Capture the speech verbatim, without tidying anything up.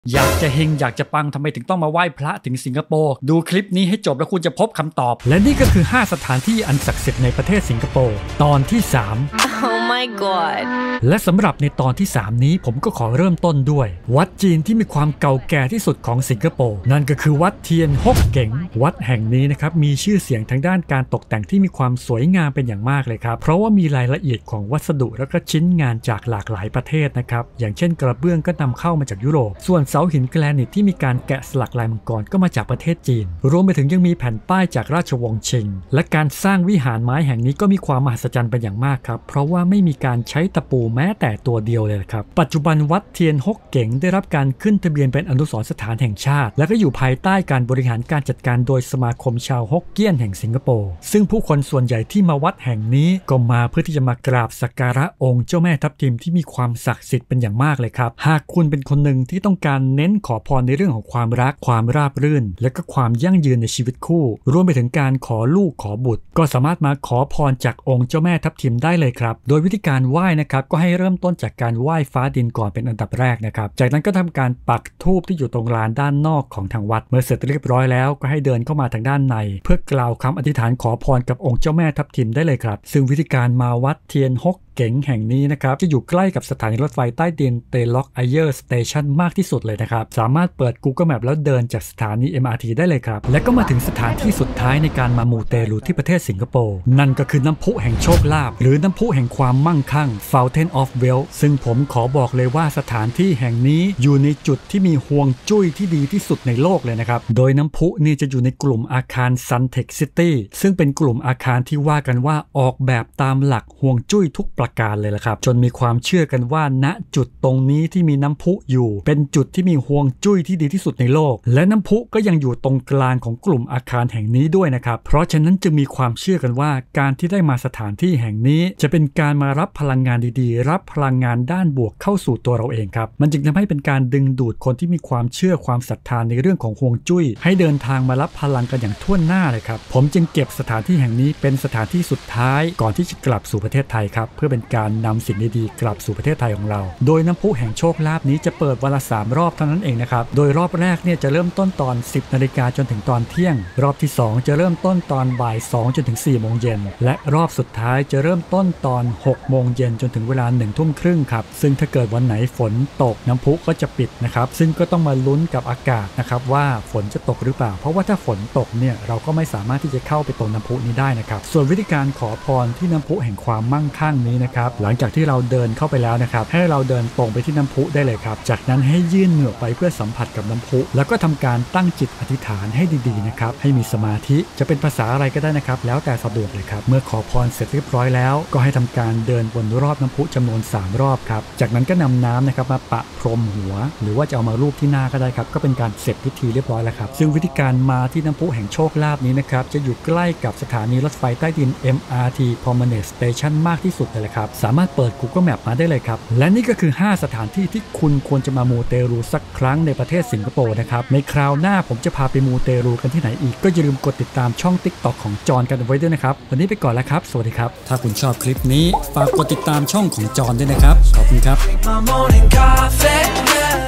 อยากจะเฮงอยากจะปังทำไมถึงต้องมาไหว้พระถึงสิงคโปร์ดูคลิปนี้ให้จบแล้วคุณจะพบคำตอบและนี่ก็คือห้าสถานที่อันศักดิ์สิทธิ์ในประเทศสิงคโปร์ตอนที่สาม Oh my god และสำหรับในตอนที่สามนี้ผมก็ขอเริ่มต้นด้วยวัดจีนที่มีความเก่าแก่ที่สุดของสิงคโปร์นั่นก็คือวัดเทียนฮกเก๋งวัดแห่งนี้นะครับมีชื่อเสียงทางด้านการตกแต่งที่มีความสวยงามเป็นอย่างมากเลยครับเพราะว่ามีรายละเอียดของวัสดุและก็ชิ้นงานจากหลากหลายประเทศนะครับอย่างเช่นกระเบื้องก็นำเข้ามาจากยุโรปส่วนเสาหินแกรนิตที่มีการแกะสลักลายมังกรก็มาจากประเทศจีนรวมไปถึงยังมีแผ่นป้ายจากราชวงศ์ชิงและการสร้างวิหารไม้แห่งนี้ก็มีความมหัศจรรย์เป็นอย่างมากครับเพราะว่าไม่มีการใช้ตะปูแม้แต่ตัวเดียวเลยครับปัจจุบันวัดเทียนฮกเก๋งได้รับการขึ้นทะเบียนเป็นอนุสรณ์สถานแห่งชาติและก็อยู่ภายใต้การบริหารการจัดการโดยสมาคมชาวฮกเกี้ยนแห่งสิงคโปร์ซึ่งผู้คนส่วนใหญ่ที่มาวัดแห่งนี้ก็มาเพื่อที่จะมากราบสักการะองค์เจ้าแม่ทับทิมที่มีความศักดิ์สิทธิ์เป็นอย่างมากเลยครับหากคุณเป็นคนหนึ่งที่ต้องการเน้นขอพรในเรื่องของความรักความราบรื่นและก็ความยั่งยืนในชีวิตคู่รวมไปถึงการขอลูกขอบุตรก็สามารถมาขอพรจากองค์เจ้าแม่ทับทิมได้เลยครับโดยวิธีการไหว้นะครับก็ให้เริ่มต้นจากการไหว้ฟ้าดินก่อนเป็นอันดับแรกนะครับจากนั้นก็ทำการปักธูปที่อยู่ตรงลานด้านนอกของทางวัดเมื่อเสร็จเรียบร้อยแล้วก็ให้เดินเข้ามาทางด้านในเพื่อกล่าวคำอธิษฐานขอพรกับองค์เจ้าแม่ทับทิมได้เลยครับซึ่งวิธีการมาวัดเทียนฮกเก๋งแห่งนี้นะครับจะอยู่ใกล้กับสถานีรถไฟใต้ดินเตล็อกไอเยอร์สเตชันมากที่สุดเลยนะครับสามารถเปิด Google Map แล้วเดินจากสถานี เอ็ม อาร์ ที ได้เลยครับและก็มาถึงสถานที่สุดท้ายในการมามูเตลูที่ประเทศสิงคโปร์นั่นก็คือน้ำพุแห่งโชคลาภหรือน้ำพุแห่งความมั่งคั่ง Fountain of Wealth ซึ่งผมขอบอกเลยว่าสถานที่แห่งนี้อยู่ในจุดที่มีห่วงจุ้ยที่ดีที่สุดในโลกเลยนะครับโดยน้ำพุนี่จะอยู่ในกลุ่มอาคาร Suntec City ซึ่งเป็นกลุ่มอาคารที่ว่ากันว่าออกแบบตามหลักห่วงจุ้ยทุกประการเลยละครับจนมีความเชื่อกันว่าณจุดตรงนี้ที่มีน้ำพุอยู่เป็นจุดที่มีห่วงจุ้ยที่ดีที่สุดในโลกและน้ำพุก็ยังอยู่ตรงกลางของกลุ่มอาคารแห่งนี้ด้วยนะครับเพราะฉะนั้นจึงมีความเชื่อกันว่าการที่ได้มาสถานที่แห่งนี้จะเป็นการมารับพลังงานดีๆรับพลังงานด้านบวกเข้าสู่ตัวเราเองครับมันจึงทำให้เป็นการดึงดูดคนที่มีความเชื่อความศรัทธาในเรื่องของห่วงจุ้ยให้เดินทางมารับพลังกันอย่างทั่วหน้าเลยครับผมจึงเก็บสถานที่แห่งนี้เป็นสถานที่สุดท้ายก่อนที่จะกลับสู่ประเทศไทยครับเพื่อเป็นการนำสิ่งดีๆกลับสู่ประเทศไทยของเราโดยน้ำพุแห่งโชคลาภนี้จะเปิดวันละสามรอบเท่านั้นเองนะครับโดยรอบแรกเนี่ยจะเริ่มต้นตอนสิบนาฬิกาจนถึงตอนเที่ยงรอบที่สองจะเริ่มต้นตอนบ่ายสองจนถึงสี่โมงเย็นและรอบสุดท้ายจะเริ่มต้นตอนหกโมงเย็นจนถึงเวลาหนึ่งทุ่มครึ่งครับซึ่งถ้าเกิดวันไหนฝนตกน้ำพุก็จะปิดนะครับซึ่งก็ต้องมาลุ้นกับอากาศนะครับว่าฝนจะตกหรือเปล่าเพราะว่าถ้าฝนตกเนี่ยเราก็ไม่สามารถที่จะเข้าไปตรงน้ำพุนี้ได้นะครับส่วนวิธีการขอพรที่น้ำพุแห่งความมั่งคั่งนี้นะครับหลังจากที่เราเดินเข้าไปแล้วนะครับให้เราเดินตรงไปที่น้ำพุได้เลยครับจากนั้นให้ยื่นเหงือกไปเพื่อสัมผัสกับน้ำพุแล้วก็ทำการตั้งจิตอธิษฐานให้ดีๆนะครับให้มีสมาธิจะเป็นภาษาอะไรก็ได้นะครับแล้วแต่สะดวกเลยครับเมื่อขอพรเสร็จเรียบร้อยแล้วก็ให้ทำการเดินวนรอบน้ำพุจำนวนสามรอบครับจากนั้นก็นำน้ำนะครับมาปะพรมหัวหรือว่าจะเอามารูปที่หน้าก็ได้ครับก็เป็นการเสร็จพิธีเรียบร้อยแล้วครับซึ่งวิธีการมาที่น้ำพุแห่งโชคลาภนี้นะครับจะอยู่ใกล้กับสถานีรถไฟใต้ดิน เอ็ม อาร์ ที Promenade Station มากที่สุดเลยครับสามารถเปิด Google Map มาได้เลยครับและนี่ก็คือห้าสถานที่ที่คุณควรจะมามูเตลูสักครั้งในประเทศสิงคโปร์นะครับในคราวหน้าผมจะพาไปมูเตลูกันที่ไหนอีกก็อย่าลืมกดติดตามช่อง TikTok ของจอห์นกันไว้ด้วยนะครับวันนี้ไปก่อนแล้วครับสวัสดีครับถ้าคุณชอบคลิปนี้ฝากกดติดตามช่องของจอห์นด้วยนะครับขอบคุณครับ